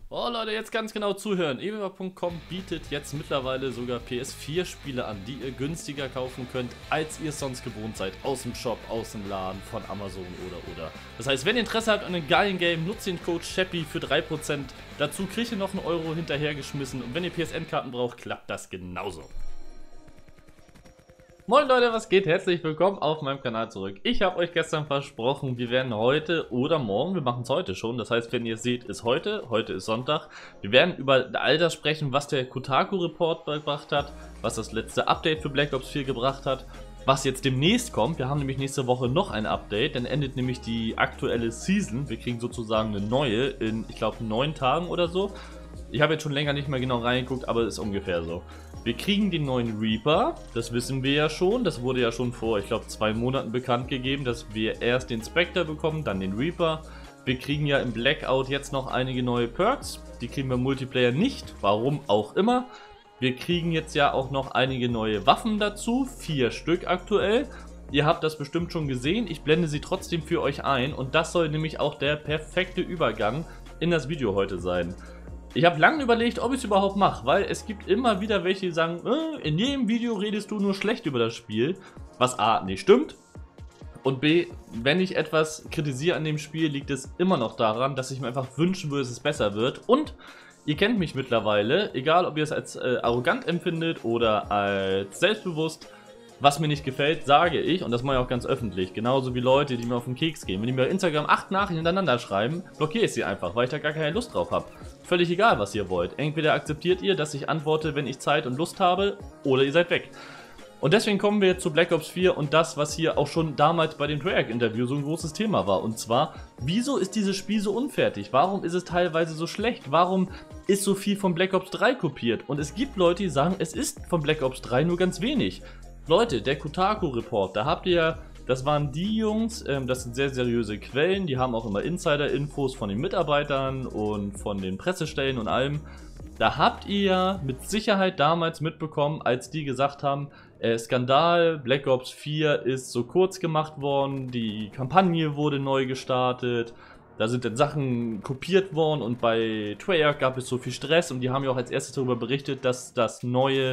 Oh Leute, jetzt ganz genau zuhören. eWeber.com bietet jetzt mittlerweile sogar PS4-Spiele an, die ihr günstiger kaufen könnt, als ihr es sonst gewohnt seid. Aus dem Shop, aus dem Laden, von Amazon oder. Das heißt, wenn ihr Interesse habt an einem geilen Game, nutzt den Code SHAPPY für 3%. Dazu kriegt ihr noch einen Euro hinterhergeschmissen. Und wenn ihr PSN-Karten braucht, klappt das genauso. Moin Leute, was geht? Herzlich willkommen auf meinem Kanal zurück. Ich habe euch gestern versprochen, wir werden heute oder morgen, wir machen es heute schon, das heißt, wenn ihr es seht, ist heute ist Sonntag. Wir werden über all das sprechen, was der Kotaku-Report gebracht hat, was das letzte Update für Black Ops 4 gebracht hat, was jetzt demnächst kommt. Wir haben nämlich nächste Woche noch ein Update, dann endet nämlich die aktuelle Season. Wir kriegen sozusagen eine neue in, ich glaube, 9 Tagen oder so. Ich habe jetzt schon länger nicht mehr genau reingeguckt, aber ist ungefähr so. Wir kriegen den neuen Reaper, das wissen wir ja schon. Das wurde ja schon vor, ich glaube, 2 Monaten bekannt gegeben, dass wir erst den Spectre bekommen, dann den Reaper. Wir kriegen ja im Blackout jetzt noch einige neue Perks. Die kriegen wir im Multiplayer nicht, warum auch immer. Wir kriegen jetzt ja auch noch einige neue Waffen dazu, 4 Stück aktuell. Ihr habt das bestimmt schon gesehen, ich blende sie trotzdem für euch ein. Und das soll nämlich auch der perfekte Übergang in das Video heute sein. Ich habe lange überlegt, ob ich es überhaupt mache, weil es gibt immer wieder welche, die sagen, in jedem Video redest du nur schlecht über das Spiel, was A, nicht stimmt, und B, wenn ich etwas kritisiere an dem Spiel, liegt es immer noch daran, dass ich mir einfach wünschen würde, dass es besser wird. Und ihr kennt mich mittlerweile, egal ob ihr es als arrogant empfindet oder als selbstbewusst. Was mir nicht gefällt, sage ich, und das mache ich auch ganz öffentlich, genauso wie Leute, die mir auf den Keks gehen. Wenn die mir auf Instagram 8 Nachrichten hintereinander schreiben, blockiere ich sie einfach, weil ich da gar keine Lust drauf habe. Völlig egal, was ihr wollt. Entweder akzeptiert ihr, dass ich antworte, wenn ich Zeit und Lust habe, oder ihr seid weg. Und deswegen kommen wir jetzt zu Black Ops 4 und das, was hier auch schon damals bei dem Treyarch-Interview so ein großes Thema war. Und zwar, wieso ist dieses Spiel so unfertig? Warum ist es teilweise so schlecht? Warum ist so viel von Black Ops 3 kopiert? Und es gibt Leute, die sagen, es ist von Black Ops 3 nur ganz wenig. Leute, der Kotaku-Report, da habt ihr ja, das waren die Jungs, das sind sehr seriöse Quellen, die haben auch immer Insider-Infos von den Mitarbeitern und von den Pressestellen und allem. Da habt ihr ja mit Sicherheit damals mitbekommen, als die gesagt haben, Skandal, Black Ops 4 ist so kurz gemacht worden, die Kampagne wurde neu gestartet, da sind dann Sachen kopiert worden und bei Treyarch gab es so viel Stress und die haben ja auch als erstes darüber berichtet, dass das neue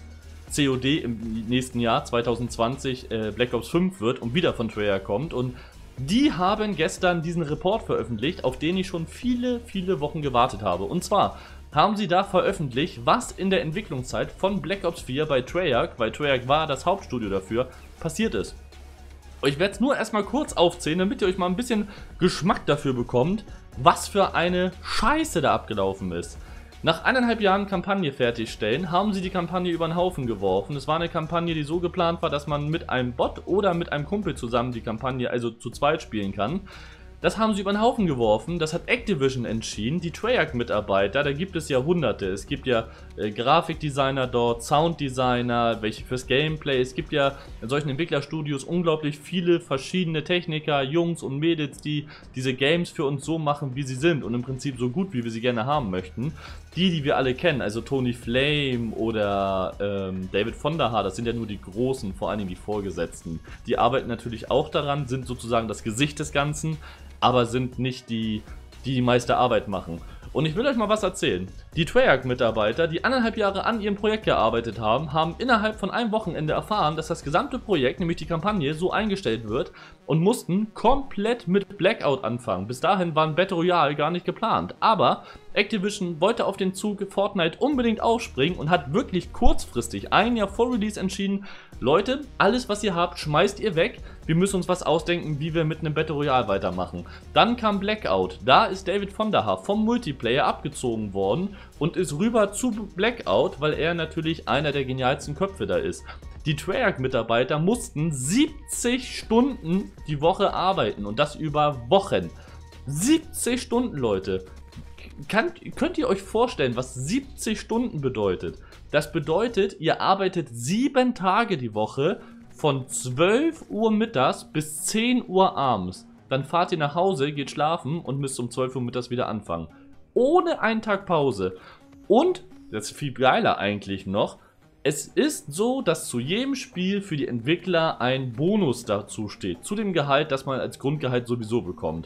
COD im nächsten Jahr, 2020, Black Ops 5 wird und wieder von Treyarch kommt. Und die haben gestern diesen Report veröffentlicht, auf den ich schon viele Wochen gewartet habe. Und zwar haben sie da veröffentlicht, was in der Entwicklungszeit von Black Ops 4 bei Treyarch, weil Treyarch war das Hauptstudio dafür, passiert ist. Ich werde es nur erstmal kurz aufzählen, damit ihr euch mal ein bisschen Geschmack dafür bekommt, was für eine Scheiße da abgelaufen ist. Nach 1,5 Jahren Kampagne fertigstellen, haben sie die Kampagne über den Haufen geworfen. Es war eine Kampagne, die so geplant war, dass man mit einem Bot oder mit einem Kumpel zusammen die Kampagne, also zu zweit, spielen kann. Das haben sie über den Haufen geworfen, das hat Activision entschieden, die Treyarch-Mitarbeiter, da gibt es ja hunderte. Es gibt ja Grafikdesigner dort, Sounddesigner, welche fürs Gameplay. Es gibt ja in solchen Entwicklerstudios unglaublich viele verschiedene Techniker, Jungs und Mädels, die diese Games für uns so machen, wie sie sind und im Prinzip so gut, wie wir sie gerne haben möchten. Die wir alle kennen, also Tony Flame oder David Fonderhaar, das sind ja nur die Großen, vor allen Dingen die Vorgesetzten. Die arbeiten natürlich auch daran, sind sozusagen das Gesicht des Ganzen, aber sind nicht die meiste Arbeit machen. Und ich will euch mal was erzählen. Die Treyarch-Mitarbeiter, die 1,5 Jahre an ihrem Projekt gearbeitet haben, haben innerhalb von einem Wochenende erfahren, dass das gesamte Projekt, nämlich die Kampagne, so eingestellt wird und mussten komplett mit Blackout anfangen. Bis dahin waren Battle Royale gar nicht geplant. Aber Activision wollte auf den Zug Fortnite unbedingt aufspringen und hat wirklich kurzfristig, ein Jahr vor Release, entschieden, Leute, alles was ihr habt, schmeißt ihr weg. Wir müssen uns was ausdenken, wie wir mit einem Battle Royale weitermachen. Dann kam Blackout. Da ist David Fonderhaar vom Multiplayer abgezogen worden und ist rüber zu Blackout, weil er natürlich einer der genialsten Köpfe da ist. Die Treyarch-Mitarbeiter mussten 70 Stunden die Woche arbeiten und das über Wochen. 70 Stunden, Leute. Könnt ihr euch vorstellen, was 70 Stunden bedeutet? Das bedeutet, ihr arbeitet 7 Tage die Woche von 12 Uhr mittags bis 10 Uhr abends. Dann fahrt ihr nach Hause, geht schlafen und müsst um 12 Uhr mittags wieder anfangen. Ohne einen Tag Pause. Und, das ist viel geiler eigentlich noch, es ist so, dass zu jedem Spiel für die Entwickler ein Bonus dazu steht. Zu dem Gehalt, das man als Grundgehalt sowieso bekommt.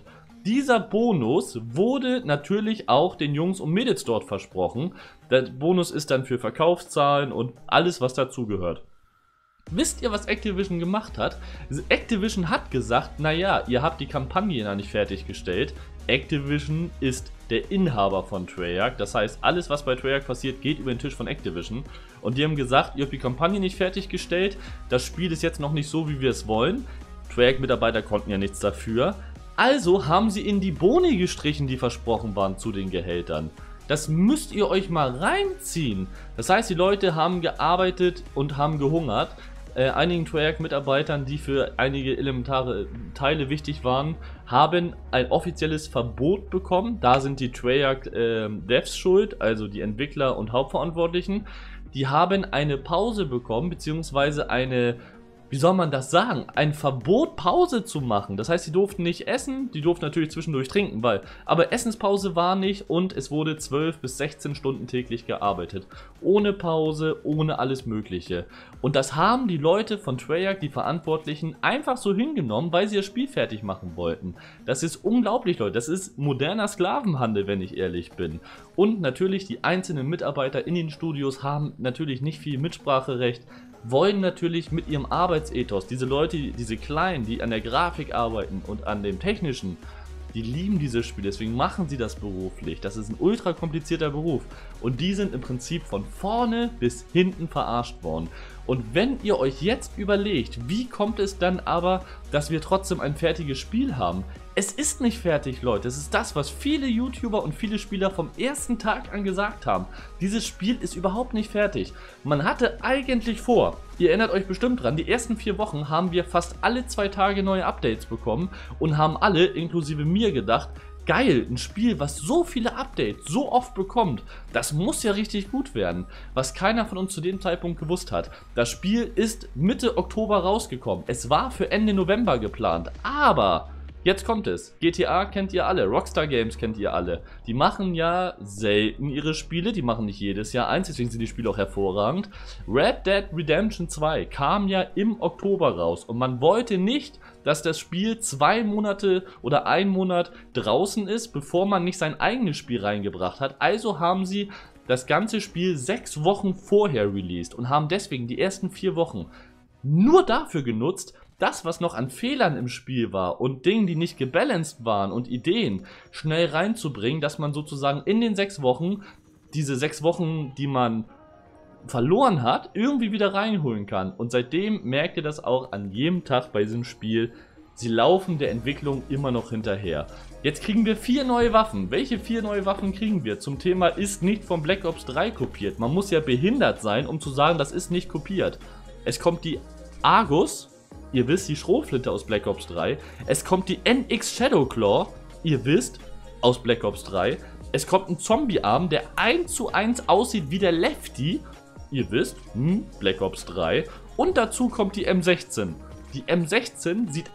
dieser Bonus wurde natürlich auch den Jungs und Mädels dort versprochen. Der Bonus ist dann für Verkaufszahlen und alles, was dazugehört. Wisst ihr, was Activision gemacht hat? Activision hat gesagt, naja, ihr habt die Kampagne noch nicht fertiggestellt. Activision ist der Inhaber von Treyarch, das heißt, alles, was bei Treyarch passiert, geht über den Tisch von Activision. Und die haben gesagt, ihr habt die Kampagne nicht fertiggestellt, das Spiel ist jetzt noch nicht so, wie wir es wollen. Treyarch-Mitarbeiter konnten ja nichts dafür. Also haben sie in die Boni gestrichen, die versprochen waren zu den Gehältern. Das müsst ihr euch mal reinziehen. Das heißt, die Leute haben gearbeitet und haben gehungert. Einigen Treyarch-Mitarbeitern, die für einige elementare Teile wichtig waren, haben ein offizielles Verbot bekommen. Da sind die Treyarch-Devs schuld, also die Entwickler und Hauptverantwortlichen. Die haben eine Pause bekommen, beziehungsweise eine, wie soll man das sagen, ein Verbot, Pause zu machen. Das heißt, sie durften nicht essen, die durften natürlich zwischendurch trinken, aber Essenspause war nicht und es wurde 12 bis 16 Stunden täglich gearbeitet. Ohne Pause, ohne alles Mögliche. Und das haben die Leute von Treyarch, die Verantwortlichen, einfach so hingenommen, weil sie das Spiel fertig machen wollten. Das ist unglaublich, Leute. Das ist moderner Sklavenhandel, wenn ich ehrlich bin. Und natürlich die einzelnen Mitarbeiter in den Studios haben natürlich nicht viel Mitspracherecht, wollen natürlich mit ihrem Arbeitsethos, diese Leute, diese Kleinen, die an der Grafik arbeiten und an dem Technischen, die lieben dieses Spiel, deswegen machen sie das beruflich. Das ist ein ultra komplizierter Beruf und die sind im Prinzip von vorne bis hinten verarscht worden. Und wenn ihr euch jetzt überlegt, wie kommt es dann aber, dass wir trotzdem ein fertiges Spiel haben? Es ist nicht fertig, Leute. Es ist das, was viele YouTuber und viele Spieler vom ersten Tag an gesagt haben. Dieses Spiel ist überhaupt nicht fertig. Man hatte eigentlich vor, ihr erinnert euch bestimmt dran, die ersten 4 Wochen haben wir fast alle 2 Tage neue Updates bekommen und haben alle, inklusive mir, gedacht, geil, ein Spiel, was so viele Updates so oft bekommt, das muss ja richtig gut werden. Was keiner von uns zu dem Zeitpunkt gewusst hat. Das Spiel ist Mitte Oktober rausgekommen. Es war für Ende November geplant, aber jetzt kommt es. GTA kennt ihr alle, Rockstar Games kennt ihr alle. Die machen ja selten ihre Spiele, die machen nicht jedes Jahr eins, deswegen sind die Spiele auch hervorragend. Red Dead Redemption 2 kam ja im Oktober raus und man wollte nicht, dass das Spiel 2 Monate oder 1 Monat draußen ist, bevor man nicht sein eigenes Spiel reingebracht hat. Also haben sie das ganze Spiel 6 Wochen vorher released und haben deswegen die ersten 4 Wochen nur dafür genutzt, das, was noch an Fehlern im Spiel war und Dingen, die nicht gebalanced waren und Ideen, schnell reinzubringen, dass man sozusagen in den 6 Wochen, diese 6 Wochen, die man verloren hat, irgendwie wieder reinholen kann. Und seitdem merkt ihr das auch an jedem Tag bei diesem Spiel. Sie laufen der Entwicklung immer noch hinterher. Jetzt kriegen wir 4 neue Waffen. Welche 4 neue Waffen kriegen wir? Zum Thema ist nicht von Black Ops 3 kopiert. Man muss ja behindert sein, um zu sagen, das ist nicht kopiert. Es kommt die Argus, ihr wisst, die Schrotflinte aus Black Ops 3. Es kommt die NX Shadowclaw, ihr wisst, aus Black Ops 3. Es kommt ein Zombie-Arm, der 1:1 aussieht wie der Lefty. Ihr wisst, Black Ops 3. Und dazu kommt die M16. Die M16 sieht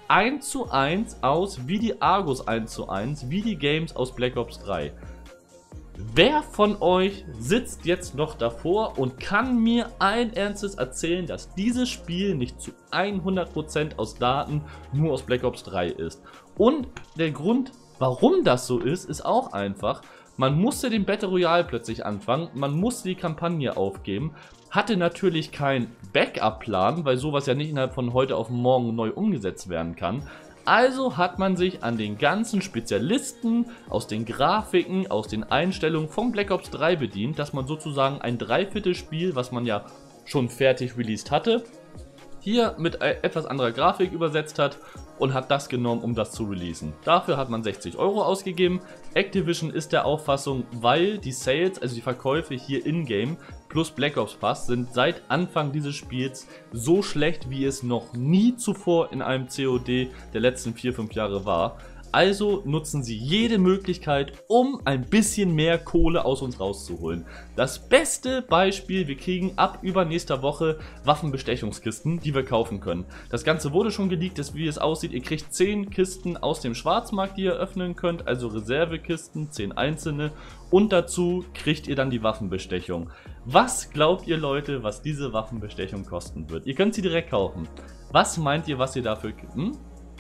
1:1 aus wie die Argus 1:1, wie die Games aus Black Ops 3. Wer von euch sitzt jetzt noch davor und kann mir allen Ernstes erzählen, dass dieses Spiel nicht zu 100% aus Daten nur aus Black Ops 3 ist? Und der Grund, warum das so ist auch einfach. Man musste den Battle Royale plötzlich anfangen, man musste die Kampagne aufgeben, hatte natürlich keinen Backup-Plan, weil sowas ja nicht innerhalb von heute auf morgen neu umgesetzt werden kann. Also hat man sich an den ganzen Spezialisten aus den Grafiken, aus den Einstellungen von Black Ops 3 bedient, dass man sozusagen ein Dreiviertelspiel, was man ja schon fertig released hatte, hier mit etwas anderer Grafik übersetzt hat und hat das genommen, um das zu releasen. Dafür hat man 60 € ausgegeben. Activision ist der Auffassung, weil die Sales, also die Verkäufe hier in-game plus Black Ops Pass sind seit Anfang dieses Spiels so schlecht, wie es noch nie zuvor in einem COD der letzten 4-5 Jahre war. Also nutzen sie jede Möglichkeit, um ein bisschen mehr Kohle aus uns rauszuholen. Das beste Beispiel, wir kriegen ab übernächster Woche Waffenbestechungskisten, die wir kaufen können. Das Ganze wurde schon geleakt, wie es aussieht. Ihr kriegt 10 Kisten aus dem Schwarzmarkt, die ihr öffnen könnt, also Reservekisten, 10 einzelne. Und dazu kriegt ihr dann die Waffenbestechung. Was glaubt ihr, Leute, was diese Waffenbestechung kosten wird? Ihr könnt sie direkt kaufen. Was meint ihr, was ihr dafür...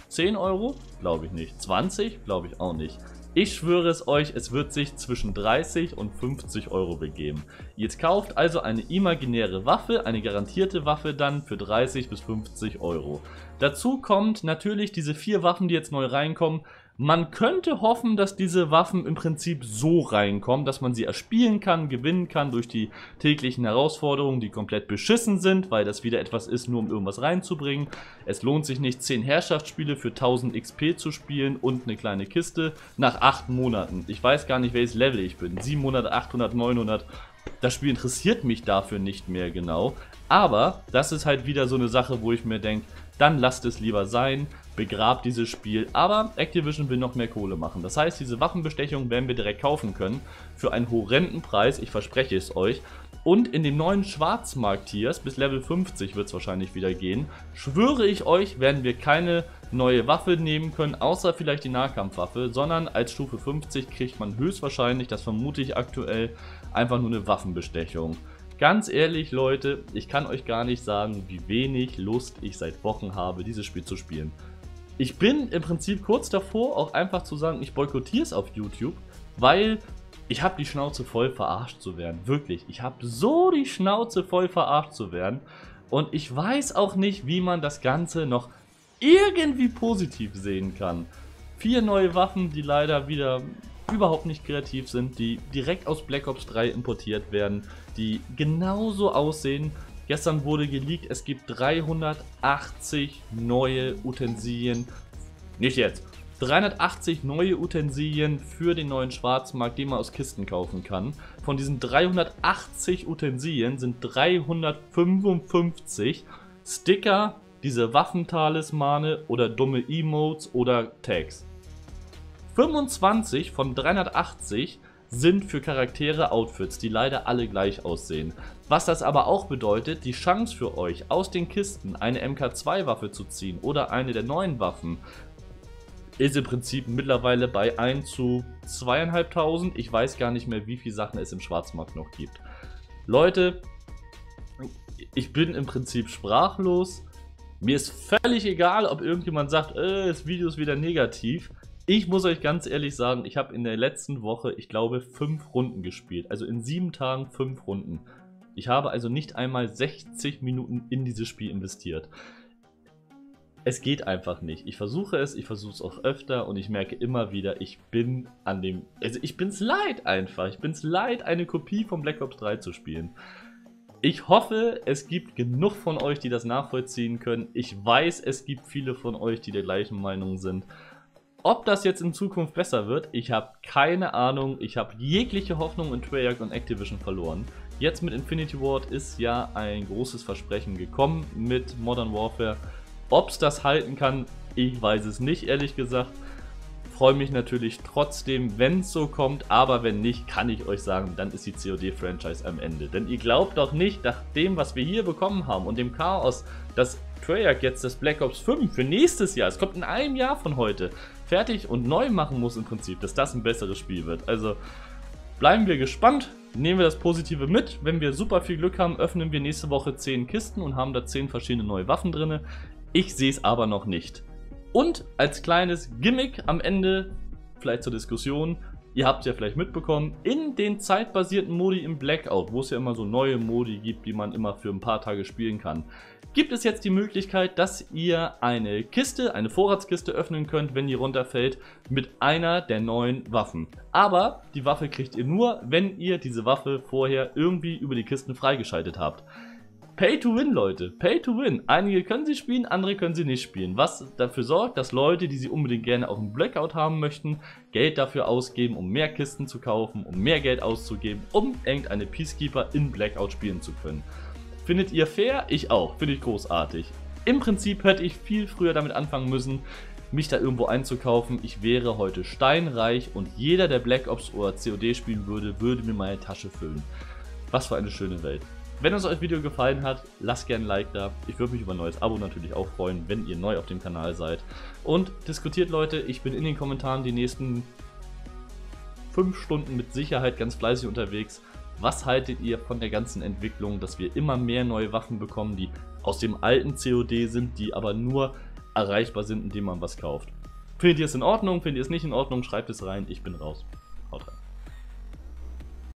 10 Euro? Glaube ich nicht. 20? Glaube ich auch nicht. Ich schwöre es euch, es wird sich zwischen 30 und 50 Euro begeben. Ihr kauft also eine imaginäre Waffe, eine garantierte Waffe dann für 30 bis 50 Euro. Dazu kommt natürlich diese 4 Waffen, die jetzt neu reinkommen. Man könnte hoffen, dass diese Waffen im Prinzip so reinkommen, dass man sie erspielen kann, gewinnen kann durch die täglichen Herausforderungen, die komplett beschissen sind, weil das wieder etwas ist, nur um irgendwas reinzubringen. Es lohnt sich nicht, 10 Herrschaftsspiele für 1000 XP zu spielen und eine kleine Kiste nach 8 Monaten. Ich weiß gar nicht, welches Level ich bin. 700, 800, 900. Das Spiel interessiert mich dafür nicht mehr genau. Aber das ist halt wieder so eine Sache, wo ich mir denke, dann lasst es lieber sein, begrabt dieses Spiel. Aber Activision will noch mehr Kohle machen. Das heißt, diese Waffenbestechung werden wir direkt kaufen können. Für einen horrenden Preis, ich verspreche es euch. Und in dem neuen Schwarzmarkt-Tiers, bis Level 50 wird es wahrscheinlich wieder gehen, schwöre ich euch, werden wir keine neue Waffe nehmen können, außer vielleicht die Nahkampfwaffe, sondern als Stufe 50 kriegt man höchstwahrscheinlich, das vermute ich aktuell, einfach nur eine Waffenbestechung. Ganz ehrlich, Leute, ich kann euch gar nicht sagen, wie wenig Lust ich seit Wochen habe, dieses Spiel zu spielen. Ich bin im Prinzip kurz davor, auch einfach zu sagen, ich boykottiere es auf YouTube, weil ich habe die Schnauze voll, verarscht zu werden. Wirklich, ich habe so die Schnauze voll, verarscht zu werden. Und ich weiß auch nicht, wie man das Ganze noch irgendwie positiv sehen kann. 4 neue Waffen, die leider wieder überhaupt nicht kreativ sind, die direkt aus Black Ops 3 importiert werden, die genauso aussehen. Gestern wurde geleakt, es gibt 380 neue Utensilien, nicht jetzt, 380 neue Utensilien für den neuen Schwarzmarkt, den man aus Kisten kaufen kann. Von diesen 380 Utensilien sind 355 Sticker, diese Waffentalismane oder dumme Emotes oder Tags. 25 von 380 sind für Charaktere Outfits, die leider alle gleich aussehen. Was das aber auch bedeutet, die Chance für euch, aus den Kisten eine MK2-Waffe zu ziehen oder eine der neuen Waffen, ist im Prinzip mittlerweile bei 1 zu 2.500. Ich weiß gar nicht mehr, wie viele Sachen es im Schwarzmarkt noch gibt. Leute, ich bin im Prinzip sprachlos. Mir ist völlig egal, ob irgendjemand sagt, das Video ist wieder negativ. Ich muss euch ganz ehrlich sagen, ich habe in der letzten Woche, ich glaube, 5 Runden gespielt. Also in 7 Tagen 5 Runden. Ich habe also nicht einmal 60 Minuten in dieses Spiel investiert. Es geht einfach nicht. Ich versuche es auch öfter und ich merke immer wieder, ich bin an dem... Also ich bin's leid einfach. Ich bin's leid, eine Kopie von Black Ops 3 zu spielen. Ich hoffe, es gibt genug von euch, die das nachvollziehen können. Ich weiß, es gibt viele von euch, die der gleichen Meinung sind. Ob das jetzt in Zukunft besser wird, ich habe keine Ahnung. Ich habe jegliche Hoffnung in Treyarch und Activision verloren. Jetzt mit Infinity Ward ist ja ein großes Versprechen gekommen mit Modern Warfare. Ob es das halten kann, ich weiß es nicht, ehrlich gesagt. Freue mich natürlich trotzdem, wenn es so kommt, aber wenn nicht, kann ich euch sagen, dann ist die COD-Franchise am Ende. Denn ihr glaubt doch nicht, nach dem, was wir hier bekommen haben und dem Chaos, dass Treyarch jetzt das Black Ops 5 für nächstes Jahr, es kommt in einem Jahr von heute, fertig und neu machen muss im Prinzip, dass das ein besseres Spiel wird. Also bleiben wir gespannt, nehmen wir das Positive mit. Wenn wir super viel Glück haben, öffnen wir nächste Woche 10 Kisten und haben da 10 verschiedene neue Waffen drin. Ich sehe es aber noch nicht. Und als kleines Gimmick am Ende, vielleicht zur Diskussion, ihr habt es ja vielleicht mitbekommen, in den zeitbasierten Modi im Blackout, wo es ja immer so neue Modi gibt, die man immer für ein paar Tage spielen kann, gibt es jetzt die Möglichkeit, dass ihr eine Kiste, eine Vorratskiste öffnen könnt, wenn die runterfällt, mit einer der neuen Waffen. Aber die Waffe kriegt ihr nur, wenn ihr diese Waffe vorher irgendwie über die Kisten freigeschaltet habt. Pay to win, Leute. Pay to win. Einige können sie spielen, andere können sie nicht spielen. Was dafür sorgt, dass Leute, die sie unbedingt gerne auch im Blackout haben möchten, Geld dafür ausgeben, um mehr Kisten zu kaufen, um mehr Geld auszugeben, um irgendeine Peacekeeper in Blackout spielen zu können. Findet ihr fair? Ich auch. Finde ich großartig. Im Prinzip hätte ich viel früher damit anfangen müssen, mich da irgendwo einzukaufen. Ich wäre heute steinreich und jeder, der Black Ops oder COD spielen würde, würde mir meine Tasche füllen. Was für eine schöne Welt. Wenn euch das Video gefallen hat, lasst gerne ein Like da. Ich würde mich über ein neues Abo natürlich auch freuen, wenn ihr neu auf dem Kanal seid. Und diskutiert, Leute, ich bin in den Kommentaren die nächsten 5 Stunden mit Sicherheit ganz fleißig unterwegs. Was haltet ihr von der ganzen Entwicklung, dass wir immer mehr neue Waffen bekommen, die aus dem alten COD sind, die aber nur erreichbar sind, indem man was kauft. Findet ihr es in Ordnung? Findet ihr es nicht in Ordnung? Schreibt es rein, ich bin raus.